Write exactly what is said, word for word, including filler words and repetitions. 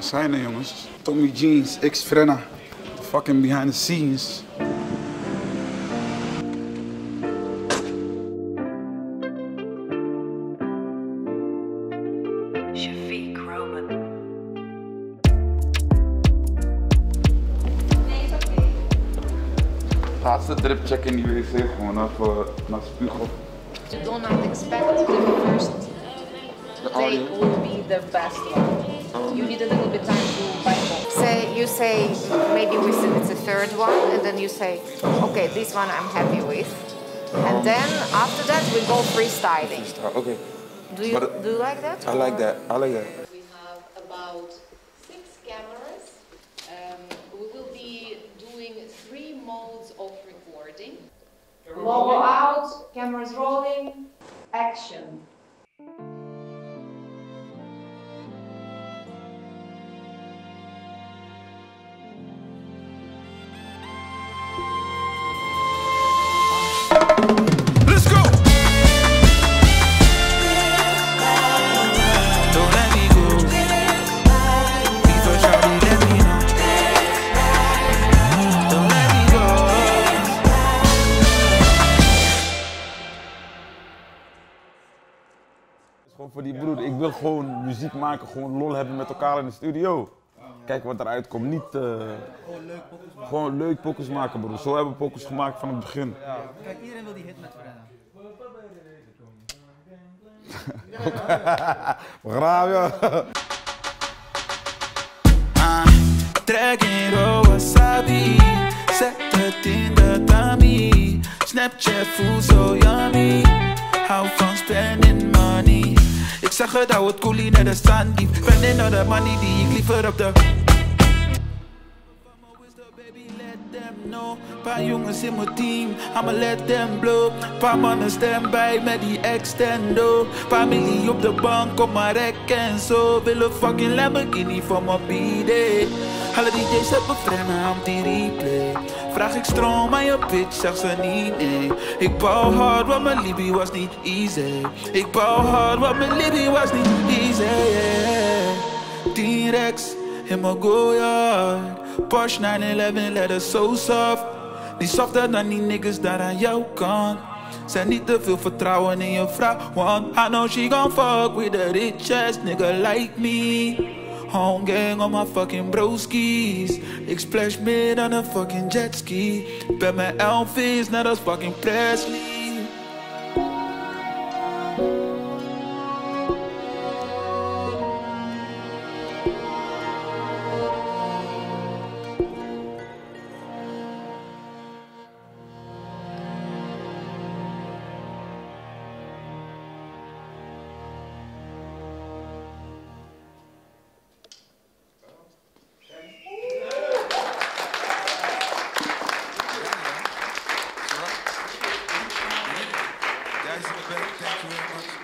zijn er, jongens. Tommy Jeans, X Frenna. Fucking behind the scenes. Shafiq Roman. Nee, is oké. Laatste drip check in die wc gewoon even naar spiegel. You do not expect the first take will be the best one. You need a little bit time to buy more. Say you say maybe we say it's a third one, and then you say, okay, this one I'm happy with, and then after that we go freestyling. Okay. Do you But do you like that? I like that. I like that. We have about six cameras. Um, we will be doing three modes of recording. Logo out, cameras rolling, action. Let's go! Don't let me go. Before shawty let me know. Don't let me go. Gewoon voor die broer. Ik wil gewoon muziek maken, gewoon lol hebben met elkaar in de studio. Kijk wat eruit komt. Niet uh, Gewoon leuk pokus maken. gewoon leuk pokus maken, broer. Zo hebben we pokus gemaakt van het begin. Kijk, iedereen wil die hit met Frenna. Graaf, ja. Ah, trek in raw wasabi. Zet het in de tummy. Snapchat voelt zo yummy. Hou van spending money. Ik zeg het, hou het coolie naar de stranddiep. Spending all the money die ik liever op de... Baby, let them know. Paar jongens in mijn team, I'ma let them blow. Paar mannen standby met die extendo. Paar miljoen op de bank op mijn rek en zo. Wil een fucking Lamborghini voor mijn b-day. Alle D J's hebben Frenna om die replay. Vraag ik stroom aan je bitch, zegt ze niet nee. Ik bouw hard, want mijn Libby was niet easy. Ik bouw hard, want mijn Libby was niet easy, yeah. T-Rex in mijn go-yard. Porsche nine eleven, letter so soft. Niet softer dan die niggas daar aan jouw kant. Zijn niet te veel vertrouwen in je vrouw, want I know she gon' fuck with a rich ass nigga like me. Home gang on my fucking broskies. Ik splash meer dan een fucking jetski. Ben mijn Elvis net als fucking Presley. Guys, thank you very much.